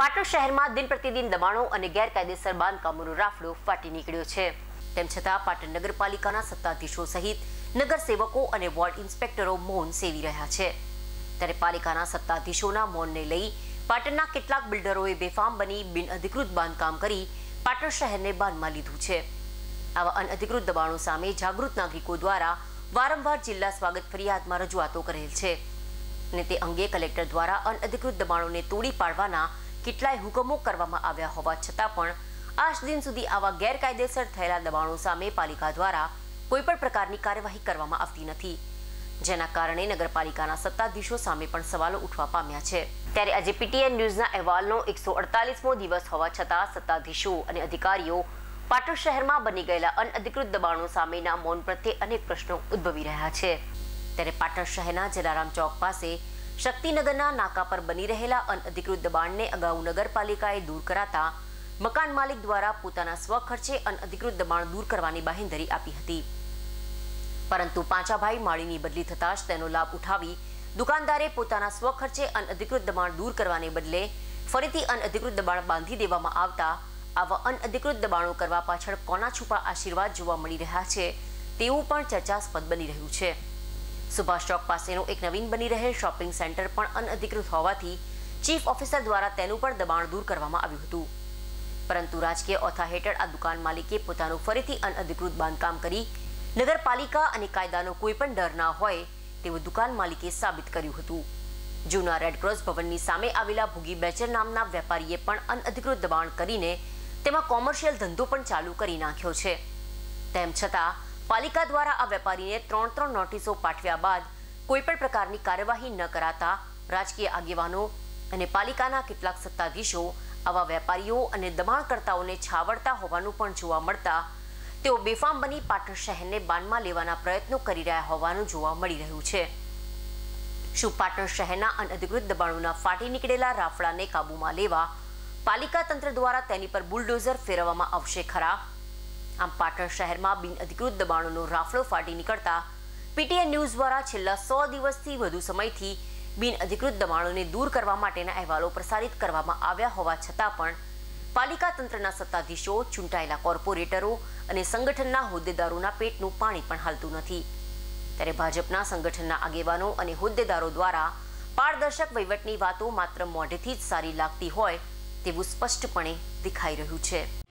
પાટણ શહેરમાં દિન પ્રતિદિન દબાણો અને ગેરકાયદેસર બાંધકામોનો રાફડો ફાટી નીકળ્યો છે। તેમ છતાં પાટણ નગરપાલિકાના સત્તાધીશો સહિત નગરસેવકો અને વોર્ડ ઇન્સ્પેક્ટરો મૌન સેવી રહ્યા છે। ત્યારે પાલિકાના સત્તાધીશોના મૌનને લઈ પાટણના કેટલાક બિલ્ડરોએ બેફામ બની બિનઅધિકૃત બાંધકામ કરી પાટણ શહેરને બાનમાં લીધું છે। આવા અનઅધિકૃત દબાણો સામે જાગૃત નાગરિકો દ્વારા વારંવાર જિલ્લા સ્વાગત ફરિયાદમાં રજૂઆતો કરેલ છે અને તે અંગે કલેક્ટર દ્વારા અનઅધિકૃત દબાણોને તોડી પાડવાના કેટલાય હુકમો કરવામાં આવ્યા હોવા છતાં પણ આજ દિન સુધી આવા ગેરકાયદેસર થયેલા દબાણો સામે પાલિકા દ્વારા કોઈપણ પ્રકારની કાર્યવાહી કરવામાં આવતી નથી, જેના કારણે નગરપાલિકાના સત્તાધીશો સામે પણ સવાલો ઉઠવા પામ્યા છે। ત્યારે આજે પીટીએન ન્યૂઝના અહેવાલનો 148મો દિવસ હોવા છતાં સત્તાધીશો અને અધિકારીઓ પાટણ શહેરમાં બની ગયેલા અનઅધિકૃત દબાણો સામેના મૌન પ્રત્યે અનેક પ્રશ્નો ઉદ્ભવી રહ્યા છે। ત્યારે પાટણ શહેરના જલારામ ચોક પાસે શક્તિનગરના નાકા પર બની રહેલા અનઅધિકૃત દબાણને અગાઉ નગરપાલિકાએ દૂર કરાતા મકાન માલિક દ્વારા પોતાના સ્વખર્ચે અનઅધિકૃત દબાણ દૂર કરવાની બાહેંધરી આપી હતી, પરંતુ પાંચાભાઈ માળીની બદલી થતાં જ તેનો લાભ ઉઠાવી દુકાનદારે પોતાના સ્વખર્ચે અનઅધિકૃત દબાણ દૂર કરવાને બદલે ફરીથી અનઅધિકૃત દબાણ બાંધી દેવામાં આવતા આવા અનઅધિકૃત દબાણો કરવા પાછળ કોના છુપા આશીર્વાદ જોવા મળી રહ્યા છે તેવું પણ ચર્ચાસ્પદ બની રહ્યું છે। સુભાષ ચોક પાસેનો એક નવીન બની રહેલ શોપિંગ સેન્ટર પણ અનઅધિકૃત હોવાથી ચીફ ઓફિસર દ્વારા તેનું પણ દબાણ દૂર કરવામાં આવ્યું હતું, પરંતુ રાજકીય ઓથા હેઠળ આ દુકાન માલિકે પોતાનું ફરીથી અનઅધિકૃત બાંધકામ કરી નગરપાલિકા અને કાયદાનો કોઈ પણ ડર ના હોય તેવું દુકાન માલિકે સાબિત કર્યું હતું। જૂના રેડક્રોસ ભવનની સામે આવેલા ભૂગી બેચર નામના વેપારીએ પણ અનઅધિકૃત દબાણ કરીને તેમાં કોમર્શિયલ ધંધો પણ ચાલુ કરી નાખ્યો છે। તેમ છતાં પાલિકા દ્વારા આ વેપારીને 3 નોટિસો પાઠવ્યા બાદ કોઈપણ પ્રકારની કાર્યવાહી ન કરાતા રાજકીય આગેવાનો અને પાલિકાના કેટલાક સત્તાધીશો આવા વેપારીઓ અને દબાણકર્તાઓને છાવરતા હોવાનું પણ જોવા મળતા તેઓ બેફામ બની પાટણ શહેરને બાનમાં લેવાના પ્રયત્નો કરી રહ્યા હોવાનું જોવા મળી રહ્યું છે। શું પાટણ શહેરના અનઅધિકૃત દબાણોના ફાટી નીકળેલા રાફડાને કાબૂમાં લેવા પાલિકા તંત્ર દ્વારા તેની પર બુલડોઝર ફેરવવામાં આવશે ખરા? આમ પાટણ શહેરમાં બિનઅધિકૃત દબાણોનો રાફડો ફાટી નીકળતા પીટીએન ન્યૂઝ દ્વારા છેલ્લા 100 દિવસથી વધુ સમયથી બિનઅધિકૃત દબાણોને દૂર કરવા માટેના અહેવાલો પ્રસારિત કરવામાં આવ્યા હોવા છતાં પણ પાલિકા તંત્રના સત્તાધીશો, ચૂંટાયેલા કોર્પોરેટરો અને સંગઠનના હોદ્દેદારોના પેટનું પાણી પણ હાલતું નથી। ત્યારે ભાજપના સંગઠનના આગેવાનો અને હોદ્દેદારો દ્વારા પારદર્શક વહીવટની વાતો માત્ર મોઢેથી જ સારી લાગતી હોય તેવું સ્પષ્ટપણે દેખાઈ રહ્યું છે।